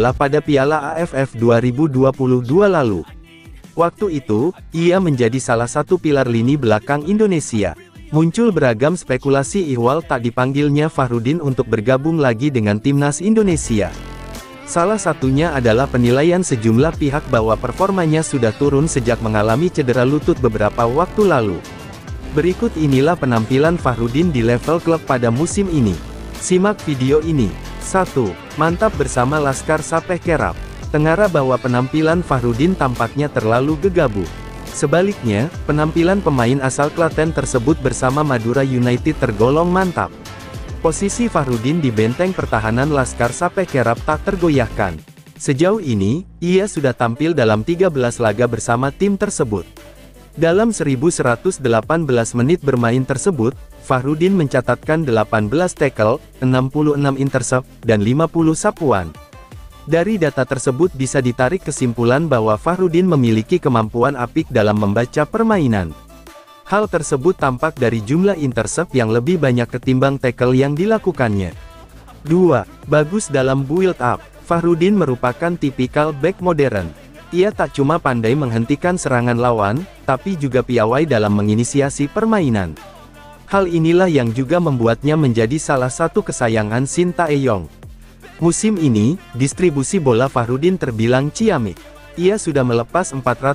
adalah pada Piala AFF 2022 lalu. Waktu itu, ia menjadi salah satu pilar lini belakang Indonesia. Muncul beragam spekulasi ihwal tak dipanggilnya Fahrudin untuk bergabung lagi dengan timnas Indonesia. Salah satunya adalah penilaian sejumlah pihak bahwa performanya sudah turun sejak mengalami cedera lutut beberapa waktu lalu. Berikut inilah penampilan Fahrudin di level klub pada musim ini. Simak video ini. 1. Mantap bersama Laskar Sapeh Kerap. Tengara bahwa penampilan Fahrudin tampaknya terlalu gegabah. Sebaliknya, penampilan pemain asal Klaten tersebut bersama Madura United tergolong mantap. Posisi Fahrudin di benteng pertahanan Laskar Sapeh Kerap tak tergoyahkan. Sejauh ini, ia sudah tampil dalam 13 laga bersama tim tersebut. Dalam 1118 menit bermain tersebut, Fahrudin mencatatkan 18 tackle, 66 intercept, dan 50 sapuan. Dari data tersebut bisa ditarik kesimpulan bahwa Fahrudin memiliki kemampuan apik dalam membaca permainan. Hal tersebut tampak dari jumlah intercept yang lebih banyak ketimbang tackle yang dilakukannya. 2. Bagus dalam build up. Fahrudin merupakan tipikal back modern. Ia tak cuma pandai menghentikan serangan lawan, tapi juga piawai dalam menginisiasi permainan. Hal inilah yang juga membuatnya menjadi salah satu kesayangan Shin Tae-yong. Musim ini, distribusi bola Fahrudin terbilang ciamik. Ia sudah melepas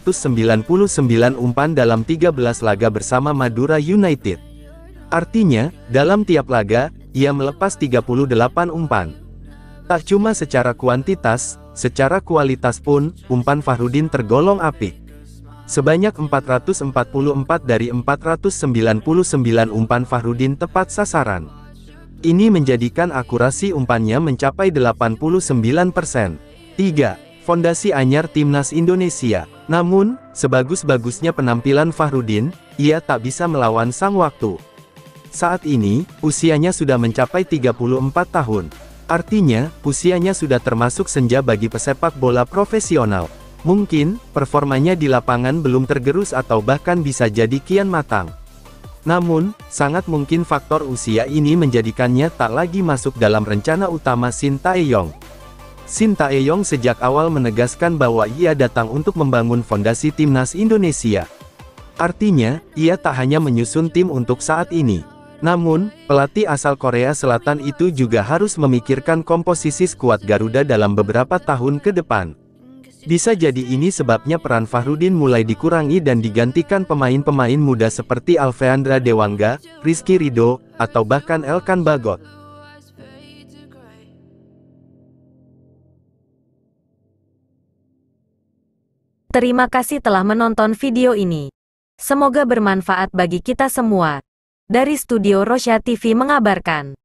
499 umpan dalam 13 laga bersama Madura United. Artinya, dalam tiap laga, ia melepas 38 umpan. Tak cuma secara kuantitas, secara kualitas pun, umpan Fahrudin tergolong apik. Sebanyak 444 dari 499 umpan Fahrudin tepat sasaran. Ini menjadikan akurasi umpannya mencapai 89%. 3. Fondasi anyar timnas Indonesia. Namun, sebagus-bagusnya penampilan Fahrudin, ia tak bisa melawan sang waktu. Saat ini, usianya sudah mencapai 34 tahun. Artinya, usianya sudah termasuk senja bagi pesepak bola profesional. Mungkin, performanya di lapangan belum tergerus atau bahkan bisa jadi kian matang. Namun, sangat mungkin faktor usia ini menjadikannya tak lagi masuk dalam rencana utama Shin Tae-yong. Shin Tae-yong sejak awal menegaskan bahwa ia datang untuk membangun fondasi timnas Indonesia. Artinya, ia tak hanya menyusun tim untuk saat ini. Namun, pelatih asal Korea Selatan itu juga harus memikirkan komposisi skuad Garuda dalam beberapa tahun ke depan. Bisa jadi ini sebabnya peran Fahrudin mulai dikurangi dan digantikan pemain-pemain muda seperti Alfeandra Dewangga, Rizky Ridho, atau bahkan Elkan Bagot. Terima kasih telah menonton video ini. Semoga bermanfaat bagi kita semua. Dari Studio Rosya TV mengabarkan.